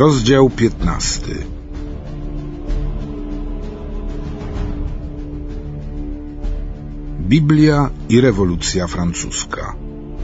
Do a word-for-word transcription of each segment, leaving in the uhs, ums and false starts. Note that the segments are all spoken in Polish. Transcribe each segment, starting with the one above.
Rozdział piętnasty. Biblia i rewolucja francuska.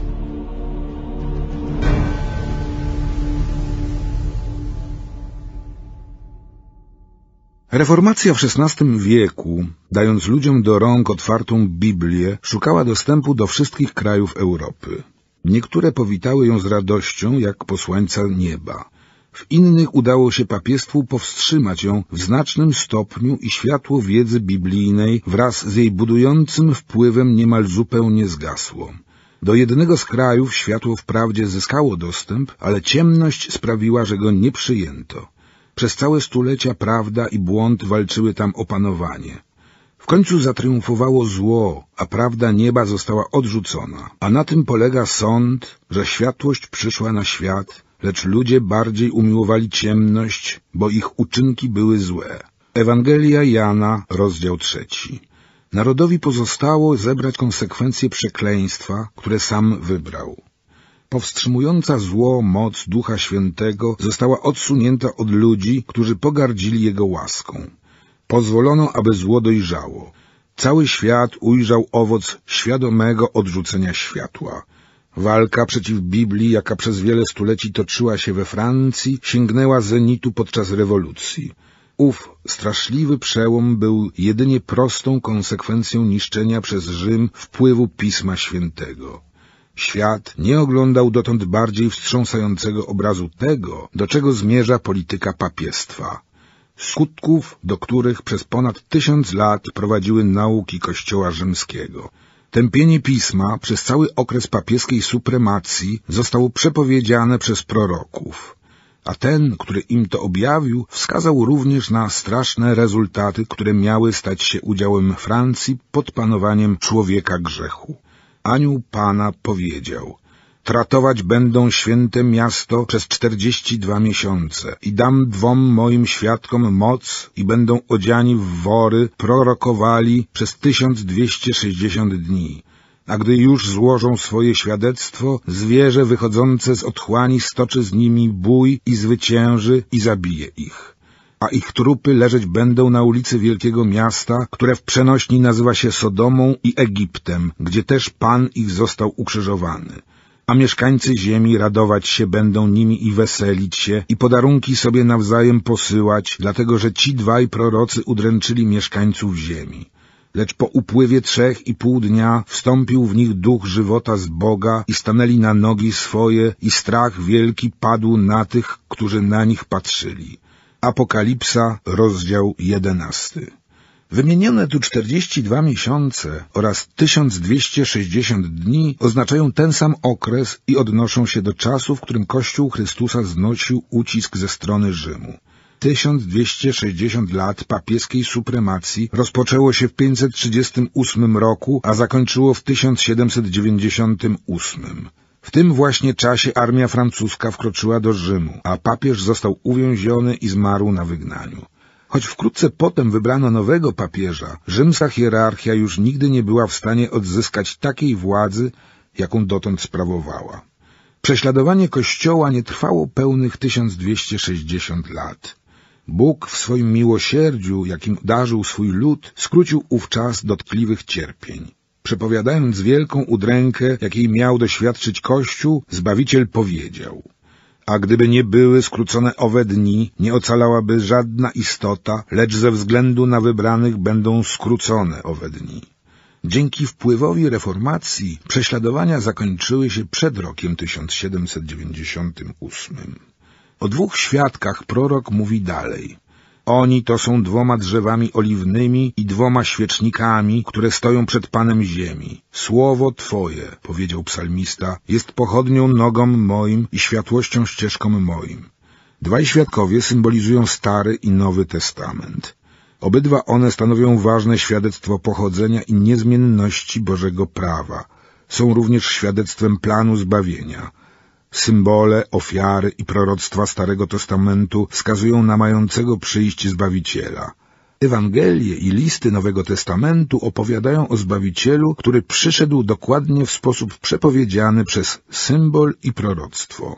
Reformacja w szesnastym wieku, dając ludziom do rąk otwartą Biblię, szukała dostępu do wszystkich krajów Europy. Niektóre powitały ją z radością jak posłańca nieba. W innych udało się papiestwu powstrzymać ją w znacznym stopniu i światło wiedzy biblijnej wraz z jej budującym wpływem niemal zupełnie zgasło. Do jednego z krajów światło wprawdzie zyskało dostęp, ale ciemność sprawiła, że go nie przyjęto. Przez całe stulecia prawda i błąd walczyły tam o panowanie. W końcu zatriumfowało zło, a prawda nieba została odrzucona. A na tym polega sąd, że światłość przyszła na świat, lecz ludzie bardziej umiłowali ciemność, bo ich uczynki były złe. Ewangelia Jana, rozdział trzeci. Narodowi pozostało zebrać konsekwencje przekleństwa, które sam wybrał. Powstrzymująca zło moc Ducha Świętego została odsunięta od ludzi, którzy pogardzili Jego łaską. Pozwolono, aby zło dojrzało. Cały świat ujrzał owoc świadomego odrzucenia światła. Walka przeciw Biblii, jaka przez wiele stuleci toczyła się we Francji, sięgnęła zenitu podczas rewolucji. Ów straszliwy przełom był jedynie prostą konsekwencją niszczenia przez Rzym wpływu Pisma Świętego. Świat nie oglądał dotąd bardziej wstrząsającego obrazu tego, do czego zmierza polityka papiestwa. Skutków, do których przez ponad tysiąc lat prowadziły nauki Kościoła rzymskiego. Tępienie Pisma przez cały okres papieskiej supremacji zostało przepowiedziane przez proroków. A ten, który im to objawił, wskazał również na straszne rezultaty, które miały stać się udziałem Francji pod panowaniem człowieka grzechu. Anioł Pana powiedział: tratować będą święte miasto przez czterdzieści dwa miesiące i dam dwom moim świadkom moc i będą odziani w wory, prorokowali przez tysiąc dwieście sześćdziesiąt dni. A gdy już złożą swoje świadectwo, zwierzę wychodzące z otchłani stoczy z nimi bój i zwycięży i zabije ich. A ich trupy leżeć będą na ulicy wielkiego miasta, które w przenośni nazywa się Sodomą i Egiptem, gdzie też Pan ich został ukrzyżowany. A mieszkańcy ziemi radować się będą nimi i weselić się i podarunki sobie nawzajem posyłać, dlatego że ci dwaj prorocy udręczyli mieszkańców ziemi. Lecz po upływie trzech i pół dnia wstąpił w nich duch żywota z Boga i stanęli na nogi swoje i strach wielki padł na tych, którzy na nich patrzyli. Apokalipsa, rozdział jedenasty. Wymienione tu czterdzieści dwa miesiące oraz tysiąc dwieście sześćdziesiąt dni oznaczają ten sam okres i odnoszą się do czasu, w którym Kościół Chrystusa znosił ucisk ze strony Rzymu. tysiąc dwieście sześćdziesiąt lat papieskiej supremacji rozpoczęło się w pięćset trzydziestym ósmym roku, a zakończyło w tysiąc siedemset dziewięćdziesiątym ósmym. W tym właśnie czasie armia francuska wkroczyła do Rzymu, a papież został uwięziony i zmarł na wygnaniu. Choć wkrótce potem wybrano nowego papieża, rzymska hierarchia już nigdy nie była w stanie odzyskać takiej władzy, jaką dotąd sprawowała. Prześladowanie Kościoła nie trwało pełnych tysiąc dwieście sześćdziesiąt lat. Bóg w swoim miłosierdziu, jakim darzył swój lud, skrócił ów czas dotkliwych cierpień. Przepowiadając wielką udrękę, jakiej miał doświadczyć Kościół, Zbawiciel powiedział: a gdyby nie były skrócone owe dni, nie ocalałaby żadna istota, lecz ze względu na wybranych będą skrócone owe dni. Dzięki wpływowi reformacji prześladowania zakończyły się przed rokiem tysiąc siedemset dziewięćdziesiątym ósmym. O dwóch świadkach prorok mówi dalej: oni to są dwoma drzewami oliwnymi i dwoma świecznikami, które stoją przed Panem ziemi. Słowo Twoje, powiedział psalmista, jest pochodnią nogom moim i światłością ścieżkom moim. Dwaj świadkowie symbolizują Stary i Nowy Testament. Obydwa one stanowią ważne świadectwo pochodzenia i niezmienności Bożego prawa. Są również świadectwem planu zbawienia. Symbole, ofiary i proroctwa Starego Testamentu wskazują na mającego przyjść Zbawiciela. Ewangelie i listy Nowego Testamentu opowiadają o Zbawicielu, który przyszedł dokładnie w sposób przepowiedziany przez symbol i proroctwo.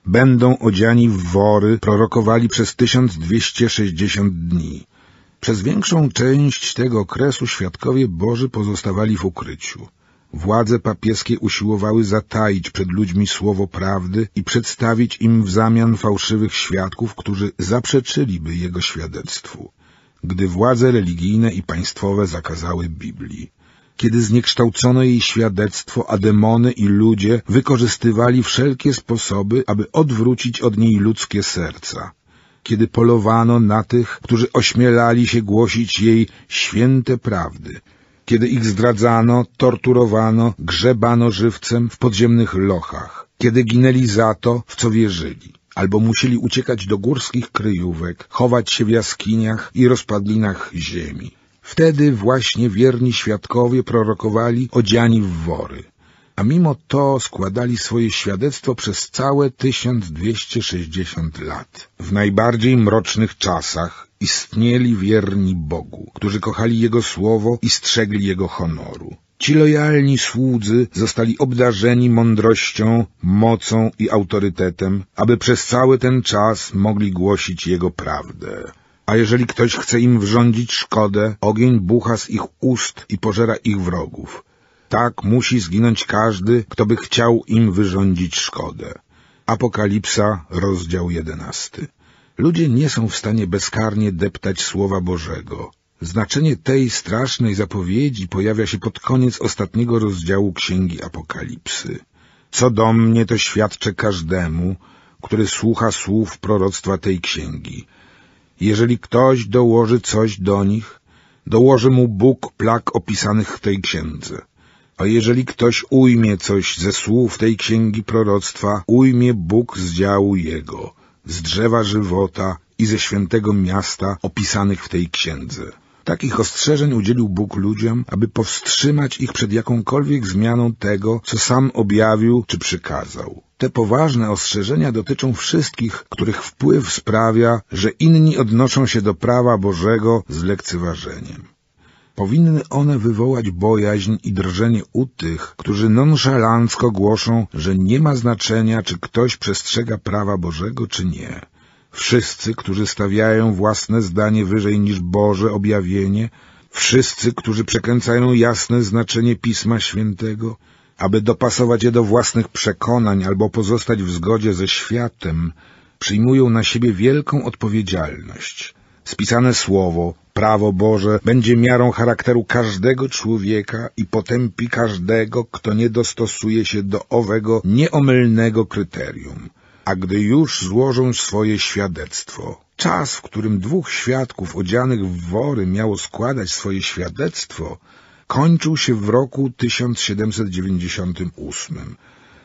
będą odziani w wory, prorokowali przez tysiąc dwieście sześćdziesiąt dni. Przez większą część tego okresu świadkowie Boży pozostawali w ukryciu. Władze papieskie usiłowały zataić przed ludźmi słowo prawdy i przedstawić im w zamian fałszywych świadków, którzy zaprzeczyliby jego świadectwu, gdy władze religijne i państwowe zakazały Biblii. Kiedy zniekształcono jej świadectwo, a demony i ludzie wykorzystywali wszelkie sposoby, aby odwrócić od niej ludzkie serca. Kiedy polowano na tych, którzy ośmielali się głosić jej święte prawdy. Kiedy ich zdradzano, torturowano, grzebano żywcem w podziemnych lochach. Kiedy ginęli za to, w co wierzyli. Albo musieli uciekać do górskich kryjówek, chować się w jaskiniach i rozpadlinach ziemi. Wtedy właśnie wierni świadkowie prorokowali odziani w wory, a mimo to składali swoje świadectwo przez całe tysiąc dwieście sześćdziesiąt lat. W najbardziej mrocznych czasach istnieli wierni Bogu, którzy kochali Jego słowo i strzegli Jego honoru. Ci lojalni słudzy zostali obdarzeni mądrością, mocą i autorytetem, aby przez cały ten czas mogli głosić Jego prawdę. A jeżeli ktoś chce im wyrządzić szkodę, ogień bucha z ich ust i pożera ich wrogów. Tak musi zginąć każdy, kto by chciał im wyrządzić szkodę. Apokalipsa, rozdział jedenasty. Ludzie nie są w stanie bezkarnie deptać Słowa Bożego. Znaczenie tej strasznej zapowiedzi pojawia się pod koniec ostatniego rozdziału Księgi Apokalipsy. Co do mnie, to świadczę każdemu, który słucha słów proroctwa tej księgi. Jeżeli ktoś dołoży coś do nich, dołoży mu Bóg plag opisanych w tej księdze. A jeżeli ktoś ujmie coś ze słów tej księgi proroctwa, ujmie Bóg z działu jego, z drzewa żywota i ze świętego miasta opisanych w tej księdze. Takich ostrzeżeń udzielił Bóg ludziom, aby powstrzymać ich przed jakąkolwiek zmianą tego, co sam objawił czy przykazał. Te poważne ostrzeżenia dotyczą wszystkich, których wpływ sprawia, że inni odnoszą się do prawa Bożego z lekceważeniem. Powinny one wywołać bojaźń i drżenie u tych, którzy nonszalancko głoszą, że nie ma znaczenia, czy ktoś przestrzega prawa Bożego, czy nie. Wszyscy, którzy stawiają własne zdanie wyżej niż Boże objawienie, wszyscy, którzy przekręcają jasne znaczenie Pisma Świętego, aby dopasować je do własnych przekonań albo pozostać w zgodzie ze światem, przyjmują na siebie wielką odpowiedzialność. Spisane Słowo, prawo Boże, będzie miarą charakteru każdego człowieka i potępi każdego, kto nie dostosuje się do owego nieomylnego kryterium. A gdy już złożą swoje świadectwo, czas, w którym dwóch świadków odzianych w wory miało składać swoje świadectwo, kończył się w roku tysiąc siedemset dziewięćdziesiątym ósmym.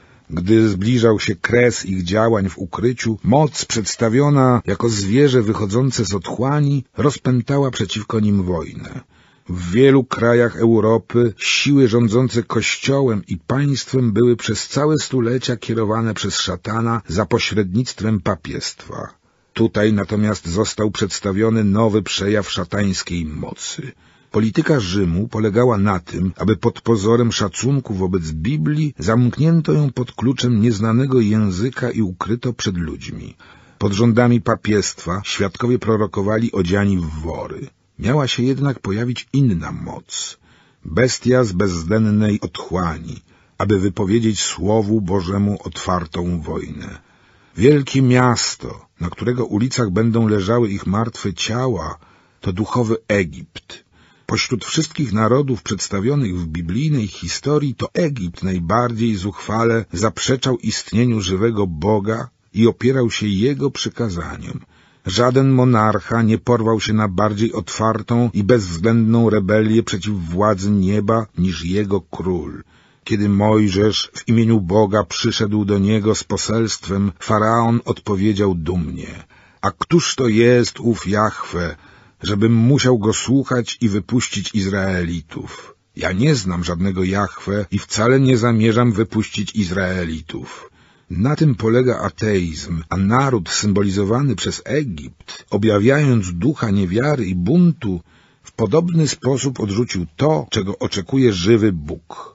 Gdy zbliżał się kres ich działań w ukryciu, moc przedstawiona jako zwierzę wychodzące z otchłani rozpętała przeciwko nim wojnę. W wielu krajach Europy siły rządzące Kościołem i państwem były przez całe stulecia kierowane przez szatana za pośrednictwem papiestwa. Tutaj natomiast został przedstawiony nowy przejaw szatańskiej mocy. Polityka Rzymu polegała na tym, aby pod pozorem szacunku wobec Biblii zamknięto ją pod kluczem nieznanego języka i ukryto przed ludźmi. Pod rządami papiestwa świadkowie prorokowali odziani w wory. Miała się jednak pojawić inna moc, bestia z bezdennej otchłani, aby wypowiedzieć Słowu Bożemu otwartą wojnę. Wielkie miasto, na którego ulicach będą leżały ich martwe ciała, to duchowy Egipt. Pośród wszystkich narodów przedstawionych w biblijnej historii to Egipt najbardziej zuchwale zaprzeczał istnieniu żywego Boga i opierał się Jego przykazaniom. Żaden monarcha nie porwał się na bardziej otwartą i bezwzględną rebelię przeciw władzy nieba niż jego król. Kiedy Mojżesz w imieniu Boga przyszedł do niego z poselstwem, Faraon odpowiedział dumnie: a któż to jest ów Jahwe, żebym musiał go słuchać i wypuścić Izraelitów? Ja nie znam żadnego Jahwe i wcale nie zamierzam wypuścić Izraelitów. Na tym polega ateizm, a naród symbolizowany przez Egipt, objawiając ducha niewiary i buntu, w podobny sposób odrzucił to, czego oczekuje żywy Bóg.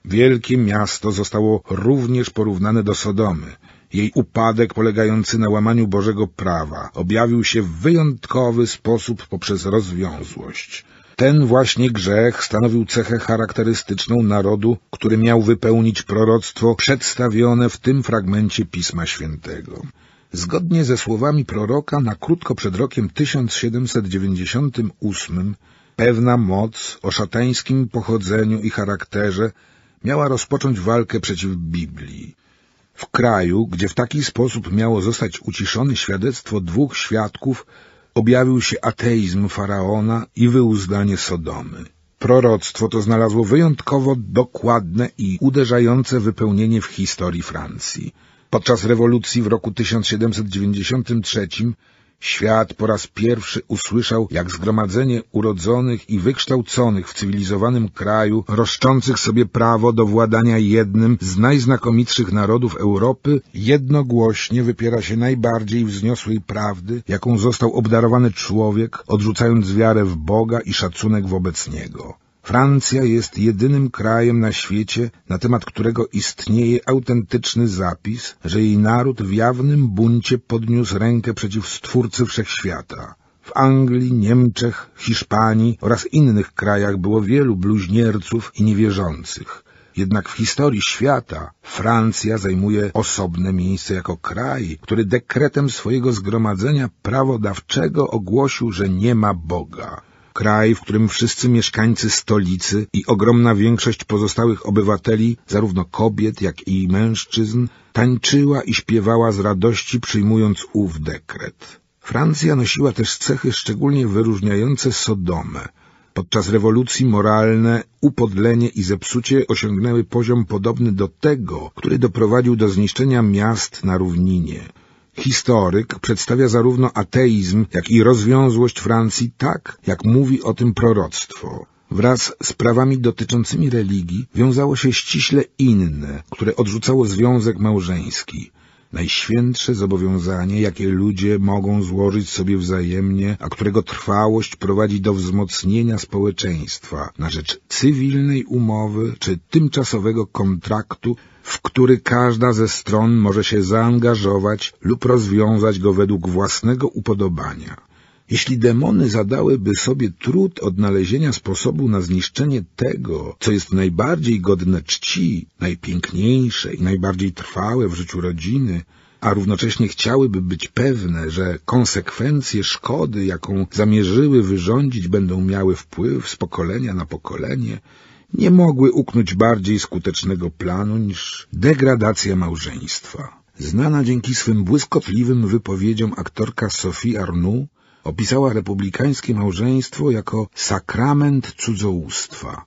Wielkie miasto zostało również porównane do Sodomy. Jej upadek polegający na łamaniu Bożego prawa objawił się w wyjątkowy sposób poprzez rozwiązłość. Ten właśnie grzech stanowił cechę charakterystyczną narodu, który miał wypełnić proroctwo przedstawione w tym fragmencie Pisma Świętego. Zgodnie ze słowami proroka, na krótko przed rokiem tysiąc siedemset dziewięćdziesiątym ósmym pewna moc o szatańskim pochodzeniu i charakterze miała rozpocząć walkę przeciw Biblii. W kraju, gdzie w taki sposób miało zostać uciszone świadectwo dwóch świadków, objawił się ateizm Faraona i wyuzdanie Sodomy. Proroctwo to znalazło wyjątkowo dokładne i uderzające wypełnienie w historii Francji. Podczas rewolucji w roku tysiąc siedemset dziewięćdziesiątym trzecim świat po raz pierwszy usłyszał, jak zgromadzenie urodzonych i wykształconych w cywilizowanym kraju, roszczących sobie prawo do władania jednym z najznakomitszych narodów Europy, jednogłośnie wypiera się najbardziej wzniosłej prawdy, jaką został obdarowany człowiek, odrzucając wiarę w Boga i szacunek wobec Niego. Francja jest jedynym krajem na świecie, na temat którego istnieje autentyczny zapis, że jej naród w jawnym buncie podniósł rękę przeciw Stwórcy Wszechświata. W Anglii, Niemczech, Hiszpanii oraz innych krajach było wielu bluźnierców i niewierzących. Jednak w historii świata Francja zajmuje osobne miejsce jako kraj, który dekretem swojego zgromadzenia prawodawczego ogłosił, że nie ma Boga. Kraj, w którym wszyscy mieszkańcy stolicy i ogromna większość pozostałych obywateli, zarówno kobiet, jak i mężczyzn, tańczyła i śpiewała z radości, przyjmując ów dekret. Francja nosiła też cechy szczególnie wyróżniające Sodomę. Podczas rewolucji moralne upodlenie i zepsucie osiągnęły poziom podobny do tego, który doprowadził do zniszczenia miast na równinie. Historyk przedstawia zarówno ateizm, jak i rozwiązłość Francji tak, jak mówi o tym proroctwo. Wraz z prawami dotyczącymi religii wiązało się ściśle inne, które odrzucało związek małżeński. Najświętsze zobowiązanie, jakie ludzie mogą złożyć sobie wzajemnie, a którego trwałość prowadzi do wzmocnienia społeczeństwa na rzecz cywilnej umowy czy tymczasowego kontraktu, w który każda ze stron może się zaangażować lub rozwiązać go według własnego upodobania. Jeśli demony zadałyby sobie trud odnalezienia sposobu na zniszczenie tego, co jest najbardziej godne czci, najpiękniejsze i najbardziej trwałe w życiu rodziny, a równocześnie chciałyby być pewne, że konsekwencje szkody, jaką zamierzyły wyrządzić, będą miały wpływ z pokolenia na pokolenie, nie mogły uknąć bardziej skutecznego planu niż degradacja małżeństwa. Znana dzięki swym błyskotliwym wypowiedziom aktorka Sophie Arnoux opisała republikańskie małżeństwo jako sakrament cudzołóstwa.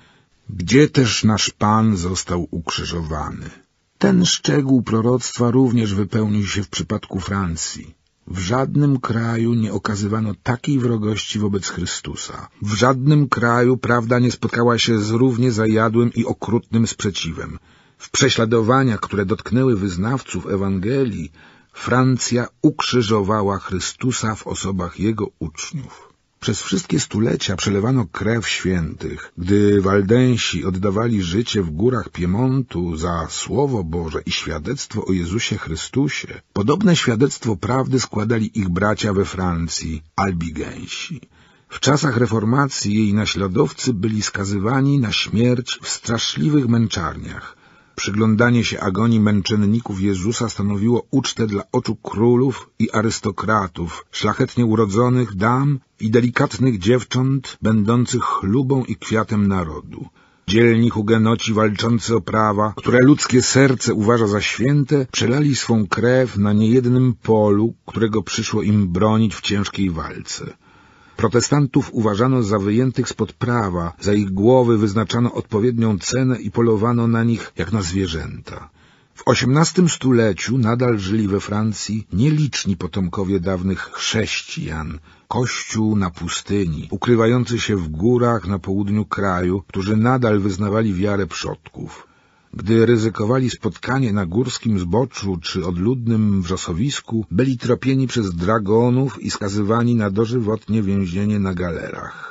Gdzie też nasz Pan został ukrzyżowany? Ten szczegół proroctwa również wypełnił się w przypadku Francji. W żadnym kraju nie okazywano takiej wrogości wobec Chrystusa. W żadnym kraju prawda nie spotkała się z równie zajadłym i okrutnym sprzeciwem. W prześladowaniach, które dotknęły wyznawców Ewangelii, Francja ukrzyżowała Chrystusa w osobach Jego uczniów. Przez wszystkie stulecia przelewano krew świętych. Gdy Waldensi oddawali życie w górach Piemontu za Słowo Boże i świadectwo o Jezusie Chrystusie, podobne świadectwo prawdy składali ich bracia we Francji, Albigensi. W czasach reformacji jej naśladowcy byli skazywani na śmierć w straszliwych męczarniach. Przyglądanie się agonii męczenników Jezusa stanowiło ucztę dla oczu królów i arystokratów, szlachetnie urodzonych dam i delikatnych dziewcząt, będących chlubą i kwiatem narodu. Dzielni hugenoci walczący o prawa, które ludzkie serce uważa za święte, przelali swą krew na niejednym polu, którego przyszło im bronić w ciężkiej walce. Protestantów uważano za wyjętych spod prawa, za ich głowy wyznaczano odpowiednią cenę i polowano na nich jak na zwierzęta. W osiemnastym stuleciu nadal żyli we Francji nieliczni potomkowie dawnych chrześcijan, kościół na pustyni, ukrywający się w górach na południu kraju, którzy nadal wyznawali wiarę przodków. Gdy ryzykowali spotkanie na górskim zboczu czy odludnym wrzosowisku, byli tropieni przez dragonów i skazywani na dożywotnie więzienie na galerach.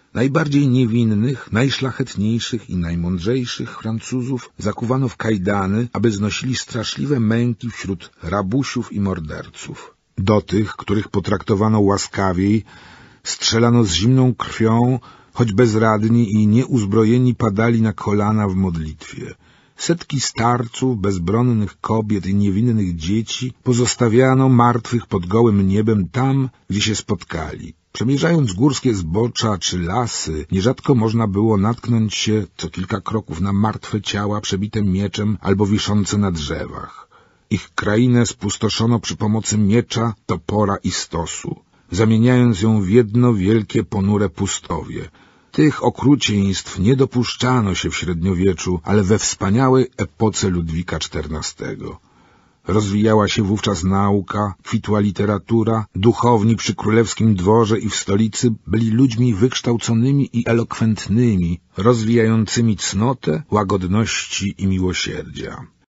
Najbardziej niewinnych, najszlachetniejszych i najmądrzejszych Francuzów zakuwano w kajdany, aby znosili straszliwe męki wśród rabusiów i morderców. Do tych, których potraktowano łaskawiej, strzelano z zimną krwią, choć bezradni i nieuzbrojeni padali na kolana w modlitwie. Setki starców, bezbronnych kobiet i niewinnych dzieci pozostawiano martwych pod gołym niebem tam, gdzie się spotkali. Przemierzając górskie zbocza czy lasy, nierzadko można było natknąć się co kilka kroków na martwe ciała przebite mieczem albo wiszące na drzewach. Ich krainę spustoszono przy pomocy miecza, topora i stosu, zamieniając ją w jedno wielkie ponure pustowie. Tych okrucieństw nie dopuszczano się w średniowieczu, ale we wspaniałej epoce Ludwika czternastego. Rozwijała się wówczas nauka, kwitła literatura, duchowni przy królewskim dworze i w stolicy byli ludźmi wykształconymi i elokwentnymi, rozwijającymi cnotę, łagodności i miłosierdzia.